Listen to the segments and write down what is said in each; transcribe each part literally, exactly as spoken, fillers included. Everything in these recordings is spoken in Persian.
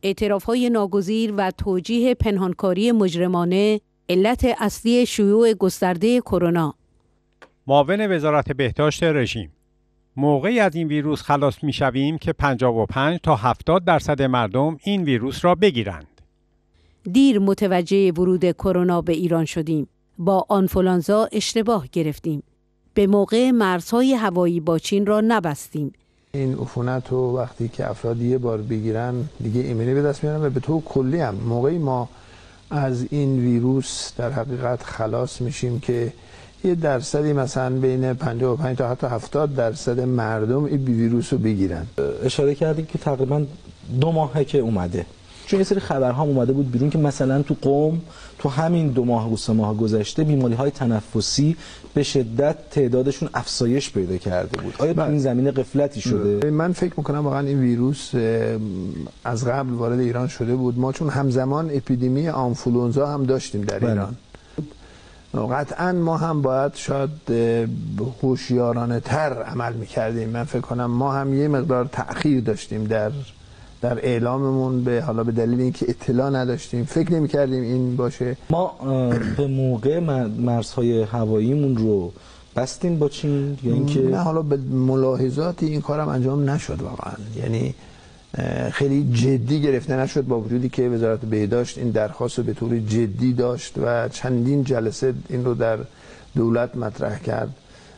اعتراف‌های ناگزیر و توجیه پنهانکاری مجرمانه علت اصلی شیوع گسترده کرونا. معاون وزارت بهداشت رژیم: موقعی از این ویروس خلاص می‌شویم که پنجاه و پنج تا هفتاد درصد مردم این ویروس را بگیرند. دیر متوجه ورود کرونا به ایران شدیم. با آنفولانزا اشتباه گرفتیم. به موقع مرزهای هوایی با چین را نبستیم. این عفونت رو وقتی که افراد یه بار بگیرن دیگه ایمنی به دست میارن و به طور کلی هم موقعی ما از این ویروس در حقیقت خلاص میشیم که یه درصدی مثلا بین پنجاه و پنج تا حتی هفتاد درصد مردم این ویروس رو بگیرن. اشاره کردیم که تقریبا دو ماهه که اومده، چون یه سری خبرها اومده بود بیرون که مثلا تو قم تو همین دو ماه و سه ماه گذشته بیماری‌های تنفسی به شدت تعدادشون افزایش پیدا کرده بود. آیا تو این زمینه غفلتی شده؟ من فکر میکنم واقعا این ویروس از قبل وارد ایران شده بود. ما چون همزمان اپیدمی آنفولانزا هم داشتیم در بله. ایران. قطعا ما هم باید شاید هوشیارانه تر عمل میکردیم. من فکر کنم ما هم یه مقدار تأخیر داشتیم در در اعلاممون، به حالا به دلیل اینکه اطلاع نداشتیم، فکر نمی‌کردیم این باشه. ما به موقع مرزهای هواییمون رو بستیم با چین یا اینکه نه، حالا به ملاحظاتی این کارم انجام نشد واقعا، یعنی خیلی جدی گرفته نشد، با وجودی که وزارت بهداشت این درخواست رو به طور جدی داشت و چندین جلسه این رو در دولت مطرح کرد.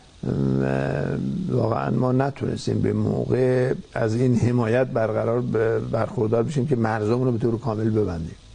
واقعا ما نتونستیم به موقع از این حمایت برقرار برخوردار بشیم که مرزمون رو به طور کامل ببندیم.